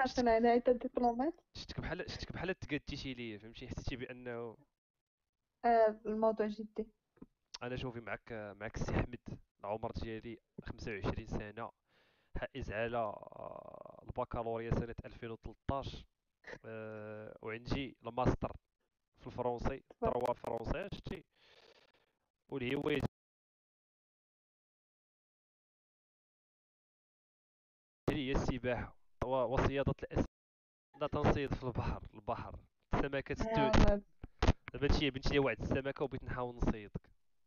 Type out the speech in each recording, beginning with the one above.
شفتك حاصل على عدة دبلومات. شفتك بحال تقادتي ليا، فهمتي، حسيتي بانه الموضوع جدي. انا شوفي معك السي احمد، العمر ديالي 25 سنه، حائز على البكالوريا سنه 2013. وعندي الماستر في الفرنسي، تبارك. 3 فرنسي شتي. والهوايه ديالي هي السباحه وصياده الاسماك. لا تنصيد في البحر السمكه يا التوت. الله. دابا هادشي بنت لي واحد السمكه وبغيت نحاول نصيدك.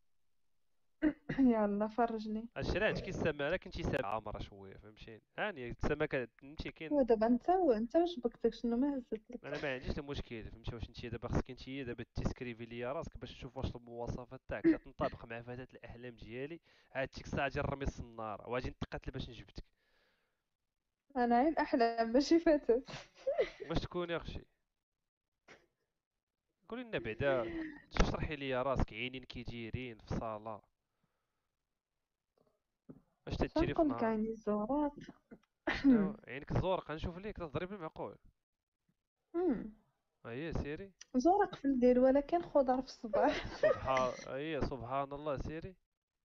يا الله فرجني. اش راه عندك السمكه كنتي سابعه عامره شويه، فهمتيني، هاني السمكه فهمتي كاين. ودابا انت واش بكتك شنو ما انا هزتلك؟ ما عنديش المشكل، فهمتي، واش انت دابا خصك انت دابا تسكريفي ليا راسك باش تشوف واش المواصفات تاعك تنطبق مع فتاة الاحلام ديالي. عاد ديك الساعه اجي نرمي الصناره واجي نتقاتل باش نجبدك. انا عين احلام ماشي فتاة. واش تكون يا اختي؟ قولي لنا بعدا، تشرحي لي راسك، عينين كي دايرين في صاله، اش تديري في شنقول لك نهار؟ عيني الزهرات. شنو عينك زورق؟ نشوف ليك تضرب المعقول. اييه سيري. زهرة قفل دير ولكن خضر في الصباح. سبحان الله سيري.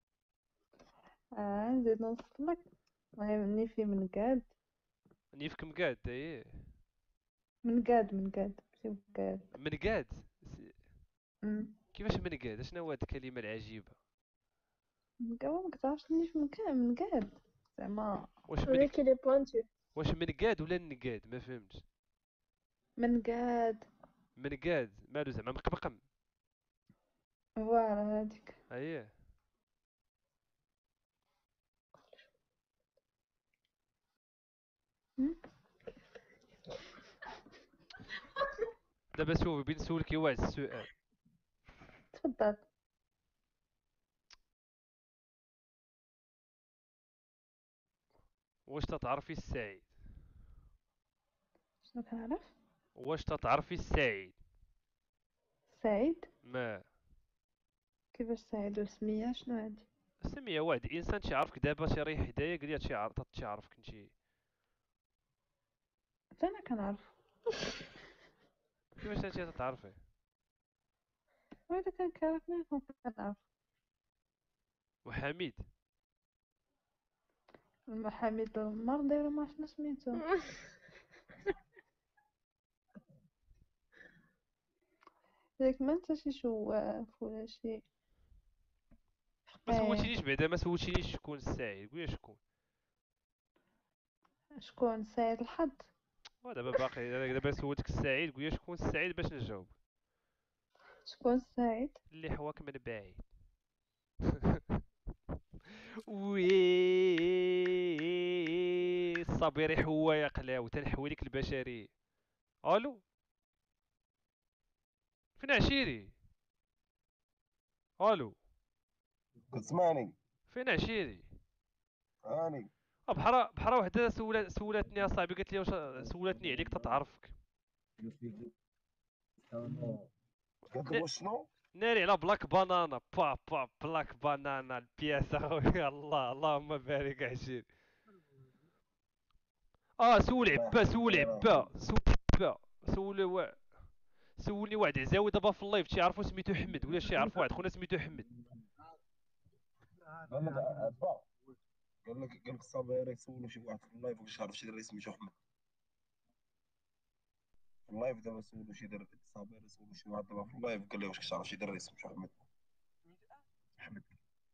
نزيد نوصف لك. المهم في من قاد. نيفك مقاد اييه. من قاد ماشي من قاد. منقاد. أمم. كيفاش منقاد؟ شنو هو هاد الكلمه العجيبه؟ من قاد ما كتعرفش نيف من قاد زعما. واش On من dirait qu'il est pointu. واش منقاد ولا نقاد؟ ما فهمتش. من قاد. منقاد مالو زعما مقمقم؟ فوالا هاديك. اييه. أمم. دابا شوفي بغيت نسولك واحد السؤال. تفضل. واش تتعرفي السعيد؟ شنو كنعرف؟ واش تتعرفي السعيد؟ سعيد. ما كيفاش سعيد وسمية شنو هادي؟ سميه واحد الانسان تيعرفك دابا تيريح حدايا قال لي تيعرفك انت. حتى انا كنعرف. كيفاش انت تتعرفي؟ وإذا كان كيعرفني كون كنعرف. وحميد. حميد المرضي ولا ما شنو سميتو. ياك ما انت شي شواف ولا شي ما فقيه. سولتينيش بعدا، ما سولتينيش شكون السعيد، قولي شكون. شكون سعيد الحظ. ودابا باقي دابا سولتك السعيد، قولي شكون السعيد باش نجاوب. شكون سعيد. اللي حواك من بعيد. وي الصبير حوا يا قلاو تنحوي لك البشريه. الو، فين عشيري؟ الو، كتسمعني؟ فين عشيري؟ هاني. بحال وحده سولتني اصاحبي، قالت لي واش سولتني عليك تتعرفك. قالت لك ن- واش شنو؟ ناري على بلاك بانانا، بلاك بانانا البياسه خويا. الله اللهم بارك عشيري. سول الله عبا، يحفظك سول الله عبا، يرحمك. سول عبا، سول سولني واحد عزاوي دابا في اللايف تيعرفو سميتو حمد، ولا شي يعرف واحد خونا سميتو حمد. قال لك عبا. قال لك الصبايا يسولوا شي واحد في اللايف واش عرف شي دري سميتو احمد. في اللايف دابا سولوا شي دري الصبايا يسولوا شي واحد دابا في اللايف قال له واش كتعرف شي دري سميتو احمد. احمد.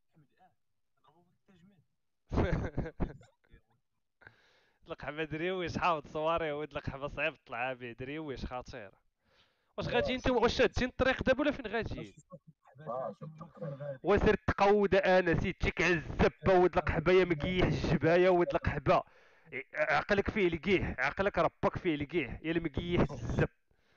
طلق حمد ريويش حاوط صواري، ودلق حبه صعيب طلع به ريويش خطير. واش غادي انت، شفت واش الطريق. شادين الطريق دابا ولا فين غاديين؟ شفت الطريق. وزر تقود انا سيتك على الزبه، ودلق حبه يا مقيح الجبايه، ودلق حبه عقلك فيه لقيح، عقلك ربك فيه لقيح يا المقيح الزب.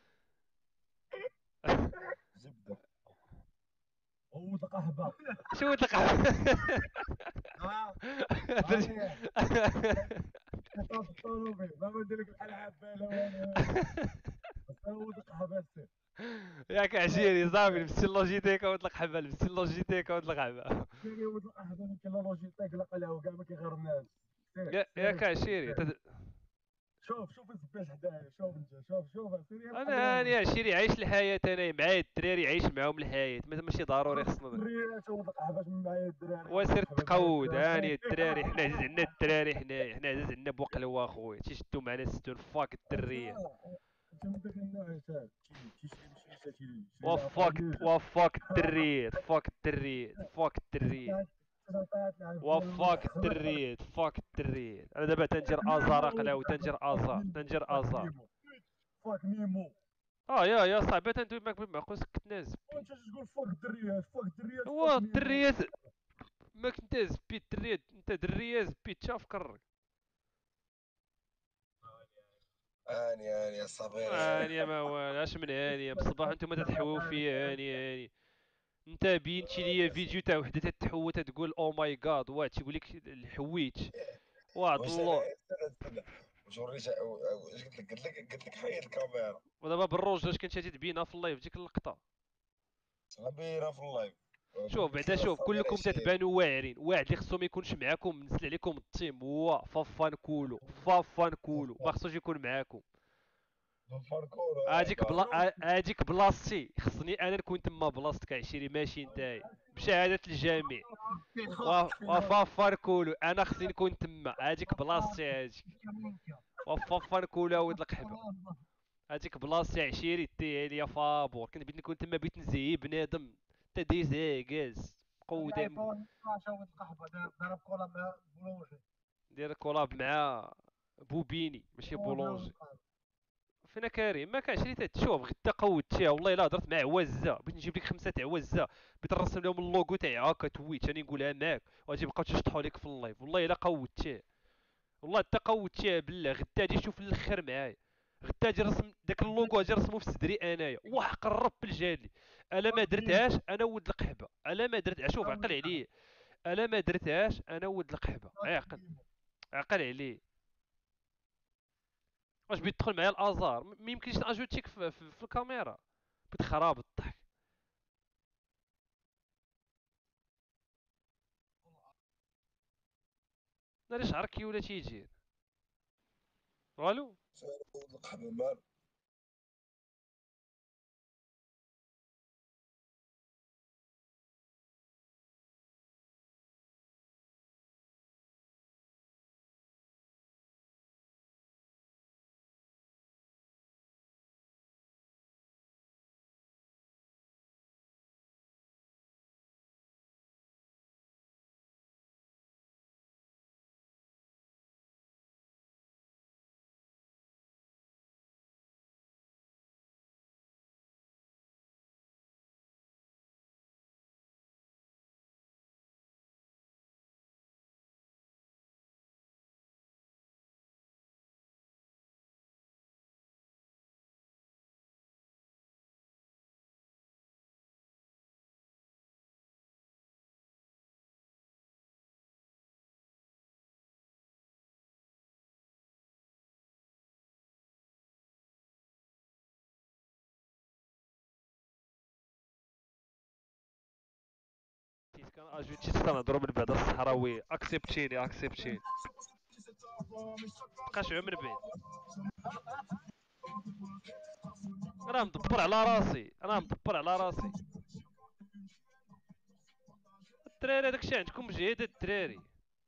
زبده. عود القهبه. شو دلق ها. درت- هاني. حطها في الطوموبيل ما بدي لك بحال عباله بس عود القهبه السير. ياك عشيري صافي لبستي اللوجيتيكا ودلق حبه، لبستي اللوجيتيكا ودلق حبه. سيري عود القهبه يمكن لا لوجيتيك لا قلعه كاع ما كيغرناش. سير ياك سير عشيري سير. شوف الزباش حدايا، شوف انت، شوف سيري بحال انا عشيري عايش الحياه، انا معايا الدراري عايش معاهم الحياه، ماشي ضروري خصنا. الدريات وقحباش من معايا الدراري وسير وقحبه معايا التقود الدراري. هاني الدراري، حنا عزيز عندنا الدراري، حنا عزيز عندنا بوقلوا اخويا، تيشدوا معنا الستون فاك انت الدريه. انت من داك النوع انت تيشري بشيشه، تيشري لها وفاك طاجيج. وفاك الدريات، فاك الدريات، فاك الدريات، تعطات لها فيها وفاك الملح. الدريات، فاك الدريات. انا دابا تنجر ازار نيمو اقلاو، وقحبه، تنجر فاك ازار، نيمو، تنجر فاك ازار. نيمو، فاك نيمو. يا صاحبي تندوي معاك بالمعقول، سكت ناس بي. وانت تقول فاك الدريات، فاك الدريات، هو فاك نيمو. الدريات ماك انت زبي الدريات، انت دريه زبي تشافكر. هاني يا صابرين هاني. هاني ما والو، اش من هاني بصباح انتم تتحووا فيا، هاني. انت بينتي ليا فيديو تاع وحده تتحوى تقول او ماي جاد، واه تيقول لك الحويت، وعد واش انا الله. استنى واش وريت واش قلت لك حيد الكاميرا. ودابا بالروج اش كنت تبينا في اللايف ديك اللقطه. صافي في اللايف. شوف بعدا، مسكين شوف الصابر كلكم عشيري. تتبانوا واعرين، واحد اللي خصو ما يكونش معاكم نزل عليكم التيم هو فافان كولو، فافان كولو ما خصوش يكون معاكم. بالباركور هاديك بابا. هاديك بلاصتي، خصني انا نكون تما بلاصتك عشيري، ماشي نتايا، بشهادة الجميع. وفافان كولو انا خصني نكون تما، هاديك بلاصتي هاديك. وفافان كولو ولد القحبه، هاديك بلاصتي عشيري ديها ليا فابور، كنت بغيت نكون تما، بغيت نزيي بنادم. انت ديزي جالس قودة الايفون 12 ولد القحبه ضرب كولا مع بولونجي. داير كولاب مع بوبيني ماشي بولونجي. فينا كريم ما كانش اللي تشوف غدا قودتيها، والله الا هضرت مع عوازه، بغيت نجيب لك خمسه تاع عوازه، بغيت نرسم لهم اللوغو تاعي هكا تويت، راني نقولها معاك وغادي يبقاو تشطحوا لك في اللايف، والله الا قودتيه، والله حتى قودتيه بالله، غدا غادي تشوف الاخر معايا، غدا غادي نرسم داك اللوغو، غادي نرسمو في صدري انايا، وحق الرب بالجالي. الا ما درتهاش انا ولد القحبه، الا ما درت، شوف عقل عليه، الا ما درتهاش انا ولد القحبه، عاقل، عقل عليه. واش بيدخل معايا الازار، ما يمكنش ناجوتيك في الكاميرا، بتخراب الضحك. ناري شعرك كي ولا تيجي. والو. القحبه مال. كان اجوتي تنهضروا من بعد الصحراوي، اكسبتيني اكسبتيني، مابقاش عمر بعيد. انا مدبر على راسي، انا مدبر على راسي. الدراري داكشي عندكم جهد الدراري.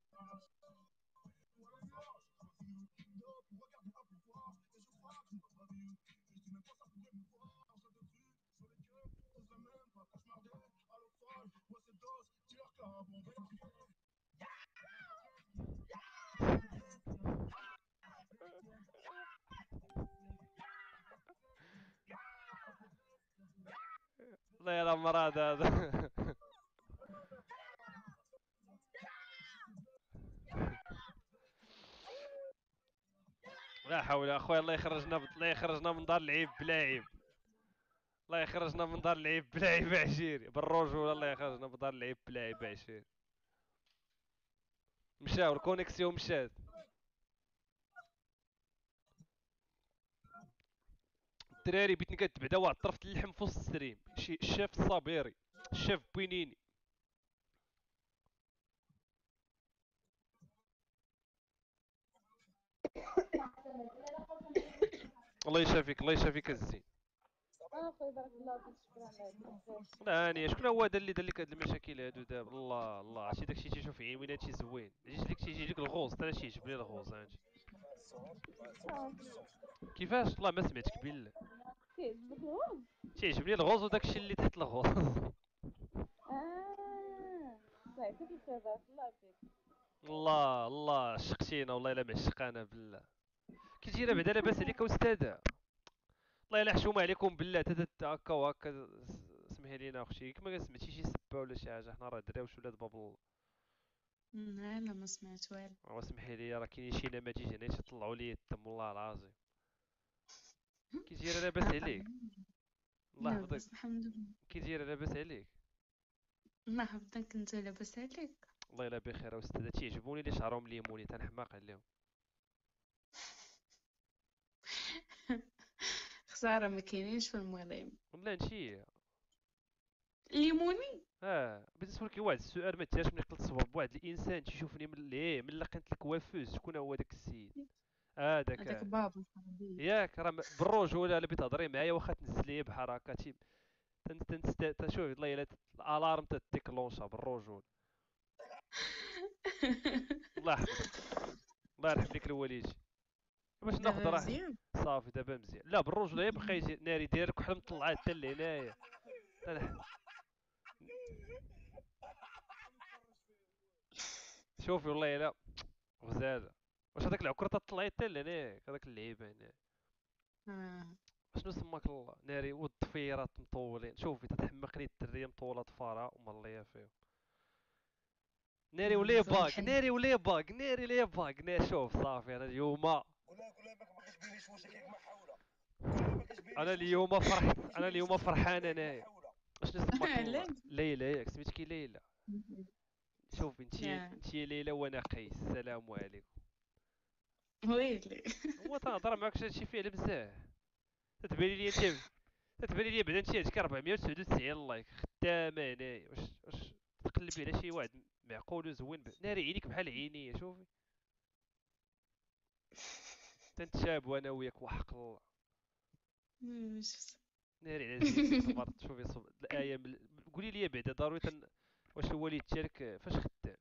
الله يلا مراد هذا. لا حول اخويا، الله يخرجنا الله يخرجنا من دار العيب بلا عيب، الله يخرجنا من دار العيب بلا عيب عشيري بالرجوله، الله يخرجنا من دار العيب بلا عيب عشيري. مشاو الكونيكسيون مشات. الدراري بغيت نقاد واحد طرف اللحم في وسط الستريم، شي الشيف الصابيري، الشيف بوينيني. الله يشافيك الله يشافيك الزين. خويا بارك الله فيك، شكرا لك. لا هاني شكون هو هذا اللي دار لك هاد المشاكل هادو دابا؟ الله الله عرفتي داكشي تيشوف عين وين هادشي زوين، تيجي لك الغوص، انا تيعجبني الغوص هانتي. كيفاش؟ الله ما سمعتك بالله. كيعجبك الغوز؟ تيعجبني الغوص وداكشي اللي تحت الغوص. صحيح كيف بارك الله فيك. الله الله عشقتينا والله الا معشقانا بالله. كي راه بعدا لاباس عليك استاذه؟ والله الا حشومه عليكم بالله هكا وهكا. سمحي لينا اختي كما سمعتي شي سبه ولا شي حاجه، حنا راه دراوش ولاد باب الله. لا لا ما سمعت والو. سمحي لي راه كاينين شي نماذج هنا تيطلعوا لي الدم والله العظيم. كي دايره لاباس عليك؟ الله يحفظك. لاباس الحمد لله. كي دايره لاباس عليك؟ الله يحفظك انت لاباس عليك. والله الا بخير استاذه. تيعجبوني اللي شعرهم ليموني تنحماق عليهم. خسارة ما كاينينش في المغرب ولا انتي؟ ليموني. بغيت نسولك واحد السؤال ما تجاش ملي قلت صبر واحد الانسان تيشوفني من لقيت لك وافوز، شكون هو داك السيد؟ هذاك داك بابا صاحبي. ياك راه بالرجوله اللي بتهضري معايا واخا تنزل لي بحال هكا تشوف الله الا الالارم تديكلونشا بالرجول. الله يحفظك الله يرحم لك الواليد. باش ناخذ دابا راحتي مزيان. صافي دابا مزيان. لا بالرجوله يبقى يجي ناري دايرك وحنا مطلعات حتى لهنايا. شوفي والله الا غزاله. واش هذاك العكره تطلعي حتى لهنايا هذاك اللعيبه هنا؟ آه. شنو سماك الله ناري والضفيرات مطولين. شوفي تتحمقني الدريه مطوله ضفارها وماليا فيهم. ناري ولي نزول باك الحل. ناري ولي باك ناري لي باك ناري. شوف صافي انا اليوم قول لها ما كتبينيش وجهك ياك محاوله. قول لها ما كتبينيش انا وجهك اليوم فرحت ياك انا اليوم فرحان محاولة. انايا. شنو سماك الله؟ علاش؟ ليلى ياك سميتك ليلى؟ شوفي آه. انت ليلى وانا قيس. السلام عليكم. ويلي. هو تنهضر معاك شي فعل بزاف. تتباني لي انت تتباني لي بعدا انت عندك 499 لايك خدامه هنايا. واش تقلبي على شي واحد معقول وزوين ناري عينيك بحال عينيا. شوفي تنتشابوا انا وياك وحق الله. شفت. ناري على زينك صبرت. شوفي الايه قولي لي بعدا ضروري واش الوالد ديالك فاش خدام؟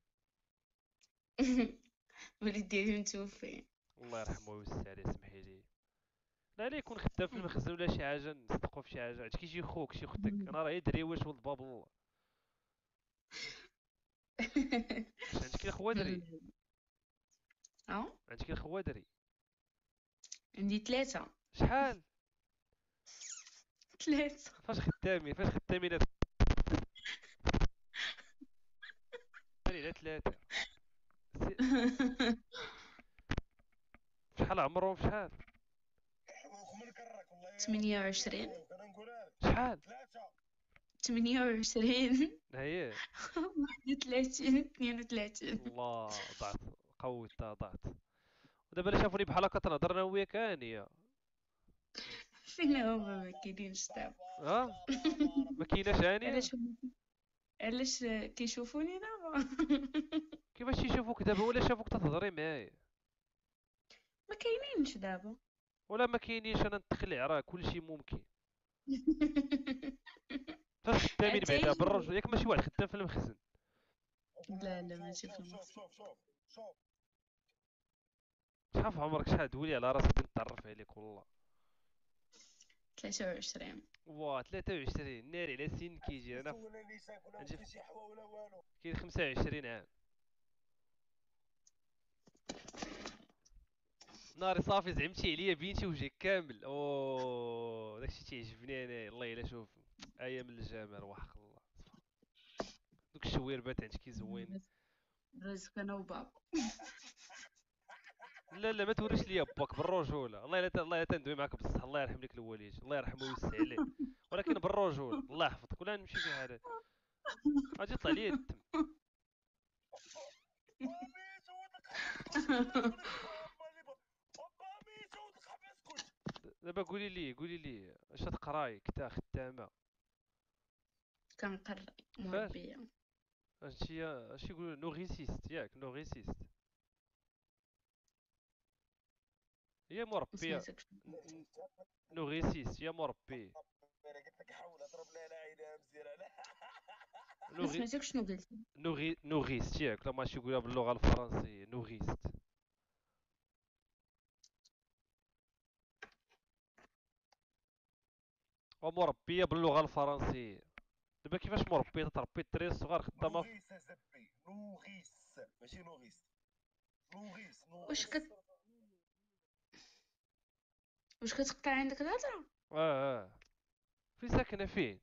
وليد ديالي متوفي. الله يرحمه ويوسع عليه. سمحي لي. لا لا يكون خدام في المخزن ولا شي حاجه نصدقوا في شي حاجه. عندك شي خوك شي اختك؟ انا راه دري واش ولد باب الله. واش عندك الخوادري؟ اه عندك الخوادري؟ عندي 3. شحال؟ 3. فاش خدامين على 3 شحال عمرهم شحال؟ 28. شحال؟ 28. هي 31. 32. الله ضعت قوتها ضعت. ودابا الا شافوني بحال هكا تنهضر انا وياك هانيه. فين هما ما كاينينش دابا؟ ما كايناش هانيه. علاش كيشوفوني دابا؟ كيفاش يشوفوك دابا ولا شافوك تتهضري معايا؟ ما كاينينش دابا. ولا ما كاينينش انا نتخلع راه كلشي ممكن. فاش خدامين بعدا بالرجل ياك ماشي واحد خدام في المخزن؟ لا لا ماشي في شوف مصر. شوف شوف شوف شحال في عمرك؟ شحال دولي على راسك نتعرف عليك والله. 23. واه 23 ناري على سن كيجي. انا ولا نساك ولا عندي في شي حوا ولا والو. كاين 25 عام. ناري صافي زعمتي عليا بينتي وجهك كامل. داكشي تيعجبني انا الله الا. شوف ايام الجمال وحق الله. دوك الشويربات عندك زوين. رزق انا وبابا. لا لا ما توريش ليا باك بالرجوله. الله الا تندوي معاك بصح. الله يرحم لك الوالد الله يرحمه ويوسع عليه. ولكن بالرجوله الله يحفظك ولا نمشي في حالات غادي يطلع لي الدم. دابا قولي لي اش تقراي كتا خدامه؟ كنقري مربيه. اش يقولوا نوغيسيست ياك نوغيسيست هي ما مربيه سمعتكش. نوغيسيس، هي مربيه انا قلت لك حاول اضرب لها العينه مزيانه لا. ما نوغي سمعتكش شنو قلتي. نوغيست ياك، لا ماشي يقولها باللغه الفرنسيه نوغيست. ومربيه باللغه الفرنسيه. دابا كيفاش مربيه تربي الدراري الصغار خدامه في... نوغيس زبي، نوغيس ماشي نوغيس. نوغيس واش نوغيس. واش كتقطع عندك الهضره. اه فين ساكنه فين؟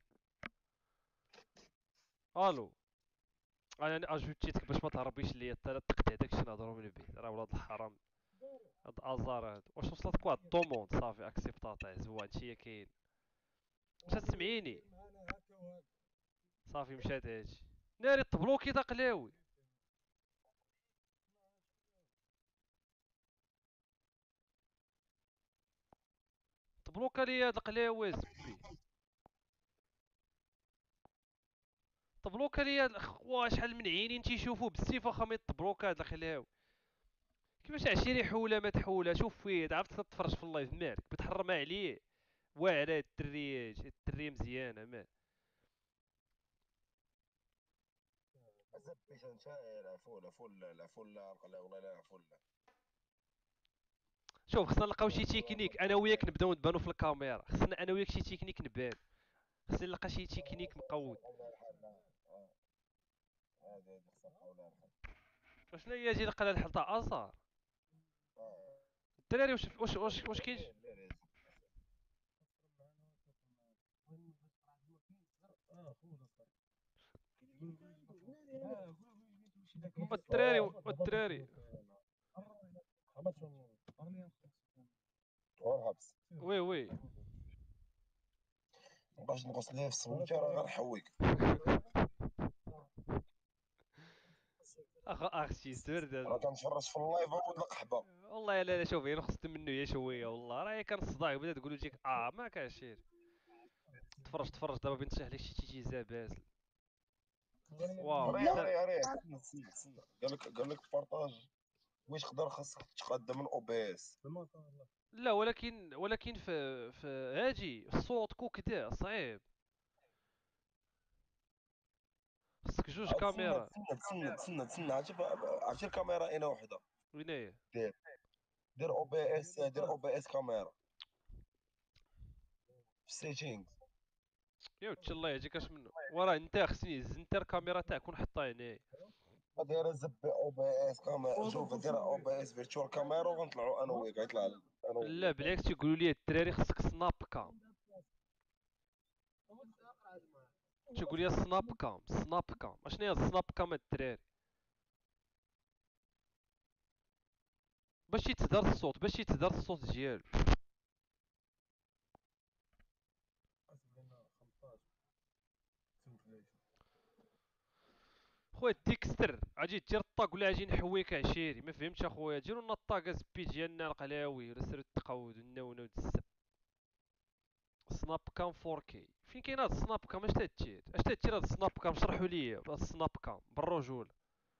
الو. انا اجوتيتك باش ما تهربيش ليا حتى تقطع داكشي نهضرو من البيت، راه ولاد الحرام. هاد ازار هاد، واش وصلتك واحد الطوموند صافي اكسبتاطا زوين هادشي كاين. واش تسمعيني؟ معنا هكا وهكا. صافي مشات هادشي. ناري تبلوكي دا قلاوي. تبلوكا ليا هاد القلاوي زبي. تبلوكا ليا واه شحال من عينين تيشوفوا بالسيف واخا ما يتبلوكا هاد القلاوي. كيفاش عشيري حولة ما تحولة؟ شوف فيه عرفت تتفرج في اللايف مالك بتحرم عليه. واعرة الدري، الدري مزيانة مال. زبي شنشاير عفولة فلة فلة والله لا فلة. شوف خصنا نلقاو شي تكنيك انا وياك نبداو نبانو في الكاميرا، خصنا انا وياك شي تكنيك نبان. خصني نلقى شي تكنيك مقود. هذه خصها حول الحال. شنو هي جي نقرا الحل تاع ازار. الدراري واش كاين الدراري. والحبس وي وي. باش نغسل ليه في الصوت راه غنحويك. اخ شي زرد راه كنتفرج في اللايف ولد القحبه. والله لا شوف انا خصت منه يا شويه والله راه كان الصداع بدا تقول لك ما كاشير. تفرج دابا بنت لك شي تيجي زاباس. واو ريح حتى ريح ريح استنى. قال لك بارطاج. واش تقدر خاصك تقدم من او بي اس. لا ولكن في هاجي الصوت كدا صعيب. خصك جوج تسنى كاميرا. تسنى عرفتي الكاميرا انا وحده. وين هي؟ دير دير او بي اس دير او بي اس كاميرا في سيتينغ. يا وتش الله يهديك اش منه وراه انت خصني الزنتر الكاميرا تاعك ونحطها هنا. دايره زبي او بي اس كاميرا. شوف دايره او بي اس فيرتشوال كاميرا وغنطلعوا انا وياك غيطلع انا لا وياك. بالعكس تيقولوا لي الدراري خصك سناب كام. تيقول لي سناب كام اشنو هي السناب كام الدراري؟ باش يتدار الصوت ديالو. خويا ديكستر اجي دير الطاق ولا اجي نحويك عشيري ما فهمتش اخويا. ديروا لنا الطاق زبي ديالنا القلاوي ولا سيروا التقود والنونو الزب. سناب كام 4K فين كاين هاد السناب كام؟ اش تدير هاد السناب كام؟ شرحوا لي هاد السناب كام بالرجول.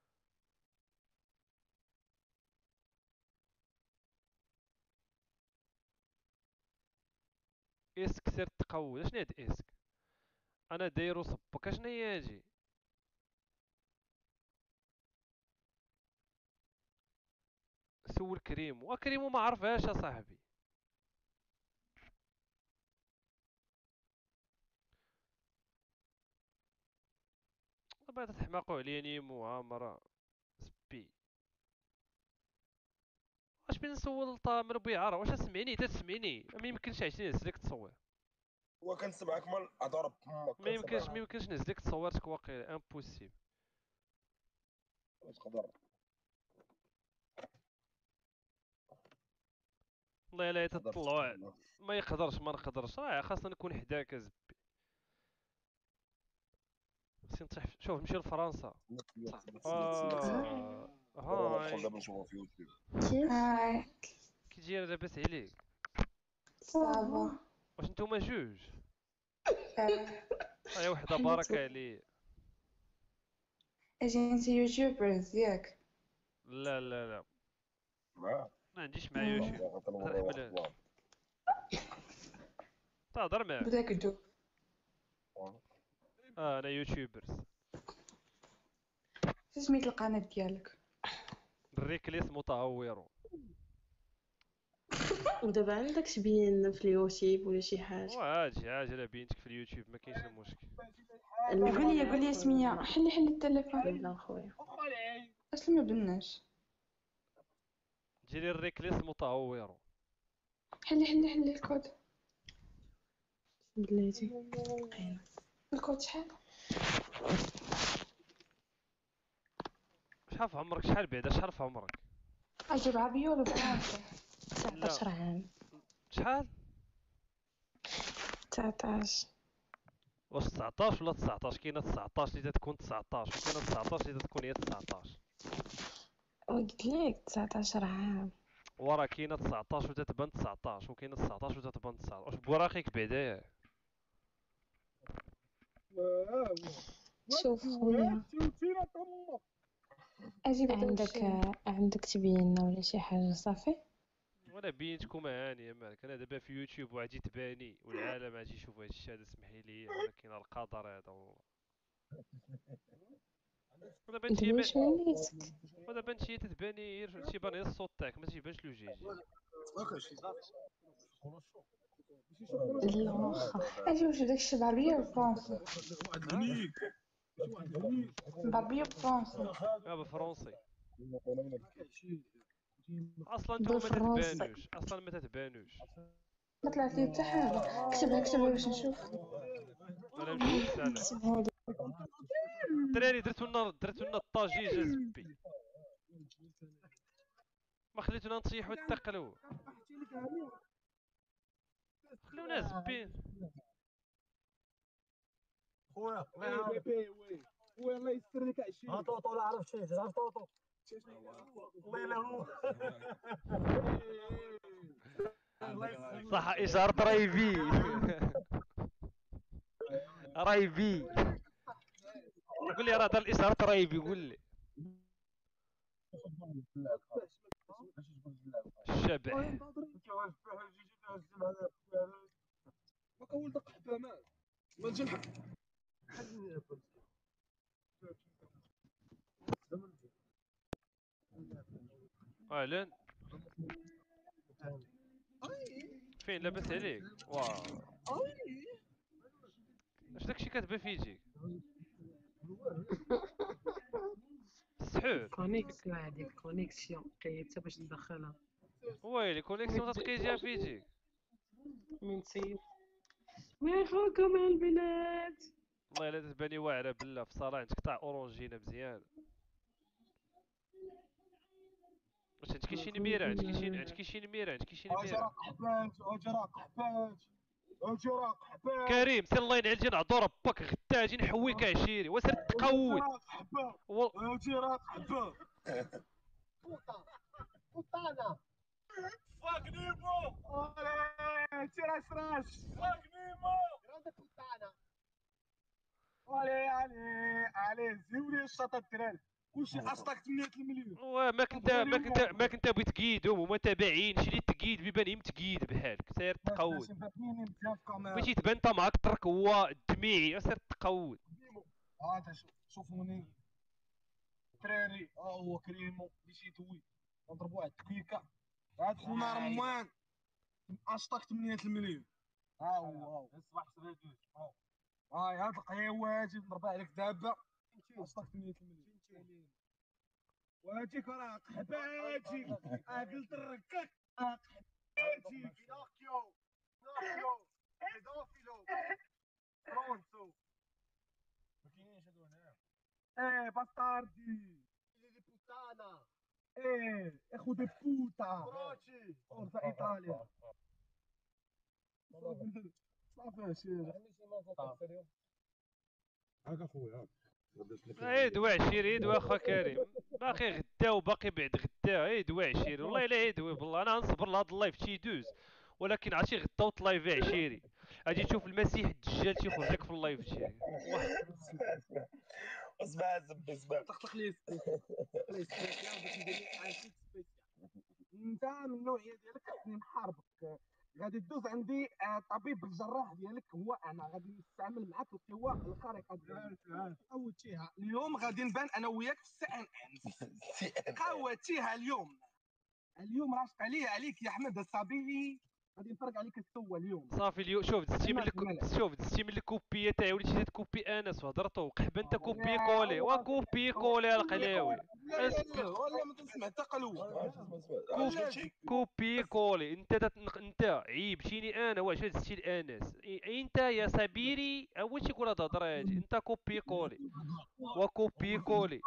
اسك سير التقود اشنو هاد اسك؟ انا دايرو صبك اشنو هي هادي؟ سول كريمو كريمو ما عرفهاش اصاحبي. بغيت تحماقوا عليا نيمو عامرة سبي. واش بين نسول طامر بيعرة واش تسمعني ما يمكنش 20 نزلك تصور. هو كنسمعك مال اضرب امك ما كنسمعك. يمكنش نزلك تصورتك واقيلا امبوسيبل. تقدر والله الا تقدر تطلعوا. ما يقدرش ما نقدرش راه خاصنا نكون حداك زبي. خصني نطيح شوف نمشي لفرنسا. تسنى. ندخل هاي دابا نشوفها في يوتيوب. كيف؟ هاي كي تجي لاباس عليك؟ صافا. واش نتوما جوج؟ آه، هاي وحده حليت بارك عليه. اجي انت يوتيوبرز ياك. لا معاه ما عنديش مع يوتيوب تنحملها تهضر معاه. بداك الجو. انا يوتيوبرز. شنو سميت القناة ديالك؟ الريكليس متهورون. ودابا عندك تبين في اليوتيوب ولا شي حاجه؟ واجي انا بينتك في اليوتيوب ما كاينش المشكل. قول لي سمية. حلي التليفون. لا خويا اصلا ما بناش. جيري الريكليس متهورون. حلي الكود. بلاتي الكود شحال؟ شحال في عمرك؟ شحال بعدا شحال في عمرك؟ اجيب عربية ولا فرنسي؟ 19 عام. شحال؟ 19. واش 19 ولا 19؟ كاينه 19 اللي تكون 19 وكاينه 19 اللي تكون هي 19. وقلت لك 19 عام. وراه كاينه 19 وتتبان 19 وكاينه 19 وتتبان 19. واش بوراخيك بعدا؟ شوف خويا اجيب عندك تبيننا ولا شي حاجه صافي. وانا بينتكم هاني مالك. انا دابا في يوتيوب وغادي تباني والعالم غادي يشوف هذا الشيء هذا. اسمحي لي ولكن القدر هذا والله. ودابا دابا شنو نيتك؟ ودابا انت تتباني غير تيبان غير الصوت تاعك ما تيبانش الوجه. لا واخا اجيب داك الشيء بعربية ولا فرنسي؟ بعربية وفرنسي. بالفرنسي. اصلا نتوما ما بالفرنسي. تتبانوش اصلا ما تتبانوش. ما طلعت لي حتى حاجة. كتبها باش نشوف. انا مشيت انا كتبها لي. الدراري درتو لنا الطاجيج زبي ما خليتونا نطيحو التقلو. خلونا زبين. خويا الله يستر لك 20 طوطو لا عرفت شي عرفت طوطو والله الا هو صح اشهار رايفي. رايفي قول لي راه دار الاشهار رايفي قول لي. الشبح اهلا فين لاباس عليك؟ واو اش داكشي كتبان في يجيك؟ السحور كونيكسيون هذيك كونيكسيون قيدتها باش ندخلها ويلي كونيكسيون تتقيديها في يجيك. من تصيب. ما يخوكم البنات. والله الا تباني واعره بالله في الصاله عندك قطع اورونجينا مزيان. واش عندك شي نميره؟ عندك شي نميره؟ اجراق حباج كريم سير الله ينعل جي نعضو ربك غدا اجي نحويك عشيري وسير تقود. اجراق حباج بوطانا فاك نيمو تيراش فاك نيمو هذاك بوطانا علي زيولي الشطه الدراري كلشي اصلك 8 المليون. ما كنت بغيت تقيدهم هما تابعين. شي اللي تقيد بيبان متقيد بحالك. سير تقود بغيتي تبان انت معاك الطرك هو الدميعي. سير تقود. هذا شوفوني الدراري هو كريمو باش يدوي نضربو واحد التكيكه. هاد خونا رمان اشطاك 8 المليون. ها هو اصبح سريدي. هاي هاد القهيوه اجي نضربها عليك دابا اشطاك 8 المليون. واجيك راه قحباجي قلت الركاك قحباجي ناكيو بيدوفيلو فرونسو ما كاينينش هادو هنا. باستاردي دي بوتانا اخو دي بوتا فروتشي فورزا ايطاليا صافي شي هاك اخويا دوا عشيري دوا اخا كريم باقي غدا وباقي بعد غدا. دوا عشيري والله الا دوا بالله. انا نصبر لهاد اللايف تيدوز ولكن عرفتي غدا وطلايفي عشيري غادي تشوف المسيح الدجال تيخرج لك في اللايف تشيري. اسمع زبي اسمع طخطخ لي باش ندير لي حاجه سبيسيال انت من النوعيه ديالك خصني نحاربك. غادي دوز عندي طبيب الجراح ديالك هو انا، غادي نستعمل معاك القوى الخارقه ديالي. قوتيها اليوم، غادي نبان انا وياك في السي ان ان. قوتيها اليوم راشق عليك يا احمد الصبيعي، غادي نفرق عليك السوه اليوم. صافي اليوم شوف دزتي من الكوبيه تاعي وليتي تكوبي انس وهضرتو وقحبه انت كوبي كولي وكوبي كولي القلاوي. ولا ما تسمع حتى قلوه. كوبي كولي انت عيبتيني انا. واش دزتي لانس انت يا صبيري؟ اول شي يقول هاد الهضره هادي. انت كوبي كولي وكوبي كولي.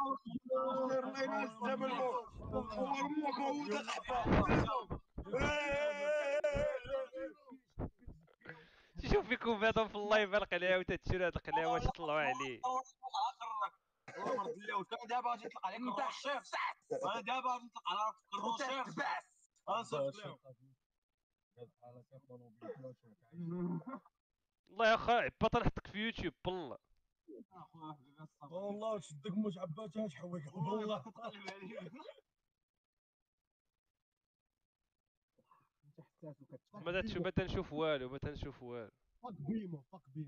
شوف فيكم بعضهم في اللايف القلاوي تتشرو هاد القلاوه واش طلعوا عليه. والله مرض اللي دابا غادي يطلق عليك انت الشيف. انا دابا غادي نطلق على الشيف بس. والله يا اخا عباط نحطك في يوتيوب بالله. والله تشدك موش عباتها تحويك والله. ما تنشوف والو ما تنشوف والو. فك بيمو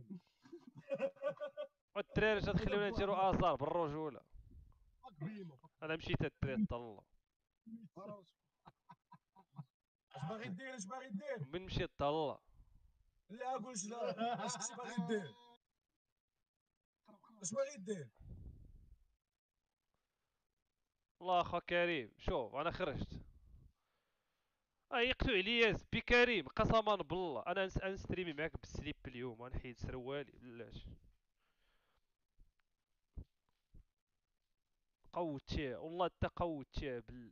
والدراري جا تخليونا نديرو ازار بالرجوله. انا مشيت الدراري طلع. اش باغي دير من مشيت طلع. لا قولش لا. اش باغي دير الله اخا كريم شوف انا خرجت. يقتو عليا زبي كريم قسما بالله. انا نستريمي معاك بالسليب اليوم غنحيد سروالي بلاش. قوتيه والله حتى قوتيه بالله.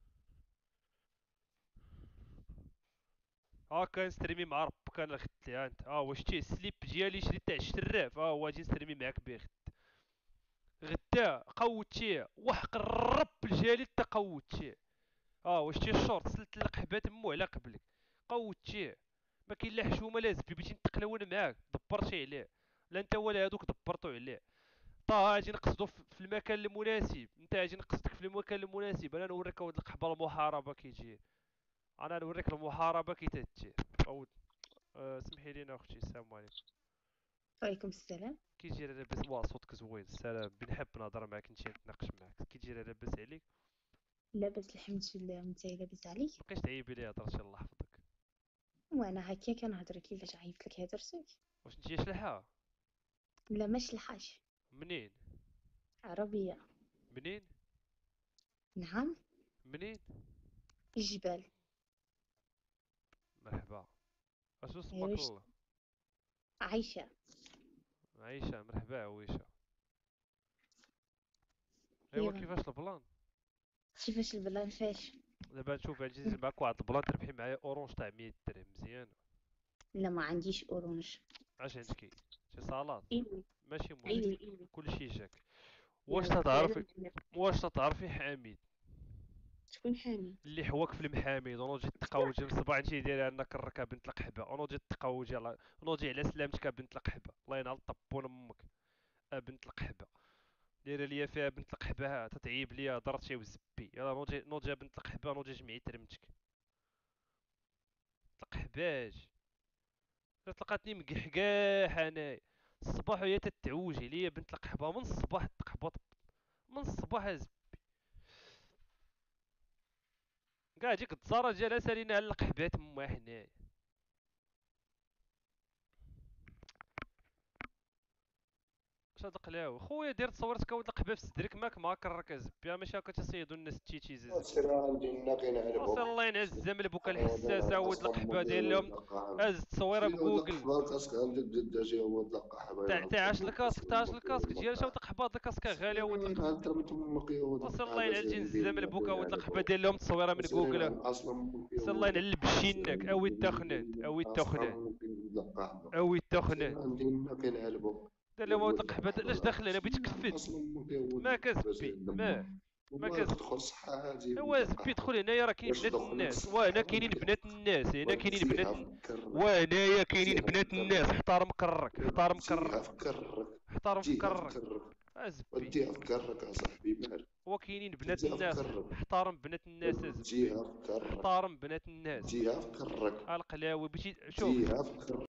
هاكا نستريمي مع ربك انا خدت ليها انت. واش تي السليب ديالي شريت تاع الشراف. هو اجي نستريمي معاك به غدا قوتيه وحق الرب الجالي حتى قوتيه. واش تي الشورت سلت القحبه تمو على قبلك قوتيه. ما كاين لا حشومه لا زبي بغيتي نتقلاون معاك دبرتي عليه. لا انت ولا هادوك دبرتو عليه. اجي نقصدو في المكان المناسب. انت اجي نقصدك في المكان المناسب. انا نوريك ولد القحبه المحاربه كي تجي. انا نوريك المحاربه كي تتجي. سمحي لينا اختي. السلام عليكم. وعليكم السلام. كي تجي لاباس؟ صوتك زوين. السلام بنحب نهضر معاك نمشي نتناقش معاك. كي تجي لاباس عليك؟ لاباس الحمد لله. وانت لاباس عليك؟ مبقيتش تعيبي لي هضرتي الله يحفظك. وانا هكا كنهضر كيفاش عيبت لك هضرتك؟ واش انت شلحه؟ لا ماشي الحاج. منين؟ عربيه. منين؟ نعم. منين؟ الجبال. مرحبا. اشنو اسمك أيوة. الله؟ عايشه. عايشه. مرحبا عويشه. ايوا كيفاش البلان؟ كيفاش البلان فاش؟ دابا نشوف نجي معاك واحد البلان تربحي معايا اورونج تاع 100 درهم مزيانه. لا ما عنديش اورانج. اش عندك؟ شي صالات؟ ايوي ماشي مشكل. ايوي كلشي جاك. يلا، واش تتعرفي حميد شكون حامي؟ اللي حواك في المحامي؟ ونوضي تقاوجي من صباح نجي دايره انا كركه بنت القحبه. ونوضي تقاوجي ونوضي على سلامتك بنت القحبه. الله ينعل طبون امك بنت القحبه. دايره ليا فيها بنت القحبه تتعيب ليا هضرتي وزبي. يلا نوضي بنت القحبه. نوضي جمعي ترمتك القحباج. تلقاتني مقحقاح انايا الصباح وهي تتعوجي ليا بنت القحبه من الصباح تقحبط من الصباح زبي. كاع ديك التزاره ديالها سالينا على القحبات ما حنايا. اش هاد القلاوه خويا؟ دير تصورتك ولد القحبه في صدرك ماك ما كرك زبي. ماشي هكا تصيدوا الناس التيتيز زبي. وصل الله ينعز زمل بوكا الحساسه ولد القحبه ديالهم. هز تصويره بجوجل تاع 10 كاسك 10 كاسك ديال شاو القحبه. هاد الكاسك غاليه ولد القحبه. وصل الله ينعز الزمل بوكا ولد القحبه ديالهم تصويره من جوجل. وصل الله ينعل بشينك اوي التخنات اوي التخنات اوي التخنات. دار لي ولد القحبه علاش داخل انا بغيت تكفت ما كزبي ما كزبي. اوا زبي دخل هنايا راه كاين بنات الناس. وهنا كاينين بنات الناس. هنا كاينين بنات وهنايا كاينين بنات الناس. احترم كرك احترم كرك احترم كرك. ازبي وديها في كرك اصاحبي مالك. هو كاينين بنات وديها في الناس، كرك. احترم بنات الناس ازبي، وديها في كرك. احترم بنات الناس. وديها في كرك. القلاوي بغيتي شوف وديها في كرك.